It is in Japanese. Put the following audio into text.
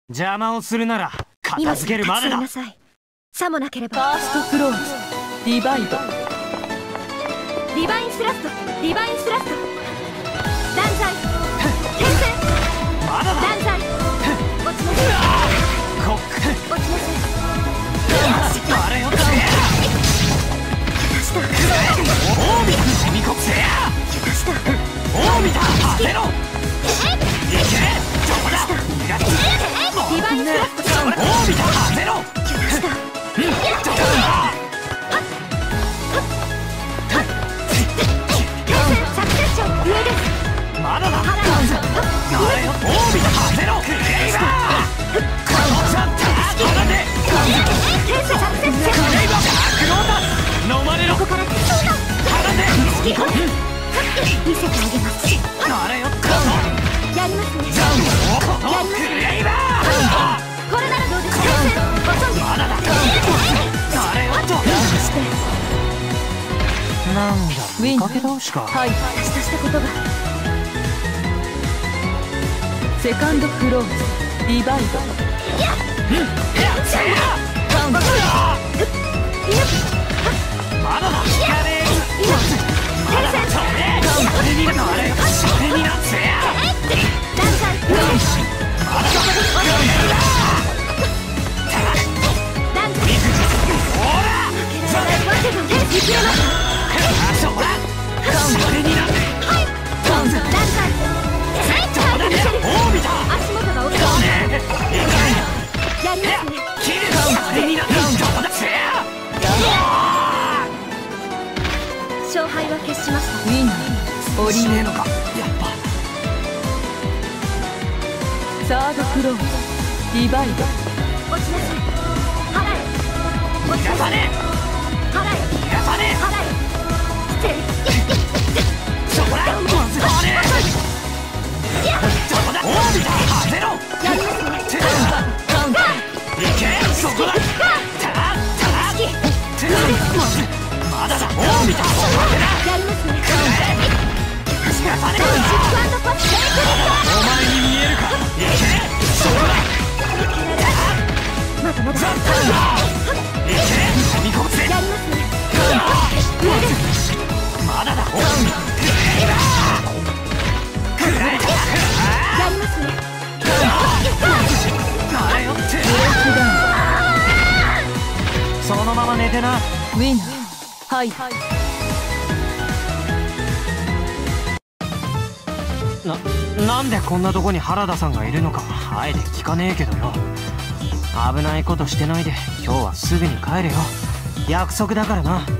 邪魔をするなら片付けるまでだ。 さもなければ。 ファーストクローズ、ディバイド。 ディバインスラスト、ディバインスラスト。断罪。転生。 まだだ。 断罪。落ちなさい。 コック。 落ちなさい。 あれよ。 した。 オービタ染み込むせや。 した。 オービタ当てろ。いけ。どこだ。 ディバインスラスト。 オービタ当てろ。 した。 どこだ。まだだ。なれよ。オービタ当てろ。クレイバー。このちゃんたらで。クレイバー。クロータス。飲まれろ。 ここから腹で。 見せてあげます。 なれよ。 やりますね。 このクレイバー。 これならどうですか。ご存知。 まだだ。なれよと。なんだ。見かけ倒しか。 はい。 したしたことが。 セカンドクローズ、ディバイド。カウント。 まだだ。やれ。まだだ。それになれ。それになってや。 断罪。 まだだ。 断罪。 ほら。 わけが見切れました。 そら。それになって。 カウント。断罪。 オービタ。 足元が落ちた。やりますね。 キル。それになって。どこだ。 勝敗は決しました。 ウィナー、オリエのか。やっぱ。 サードクローズ、ディバイド。 落ちなさい。払え。落ちなさい。払え。 逃がさねえ。 払え。捨てる。 そこだ。まずはね。どこだ。オービタ当てろ。 やりますね。 カウント。 いけ。そこだ。まだだ。オービタ当てな。 やりますね。 逃がさねえ。お前に見えるか。いけ。そこだ。 まだまだ。 いけ。踏み込むぜ。 やりますね。 まだだ。オービタ。 やりますね。 なれよって。そのまま寝てな。 ウィナー、はい。 なんでこんなとこに原田さんがいるのかあえて聞かねえけどよ。危ないことしてないで今日はすぐに帰れよ。約束だからな。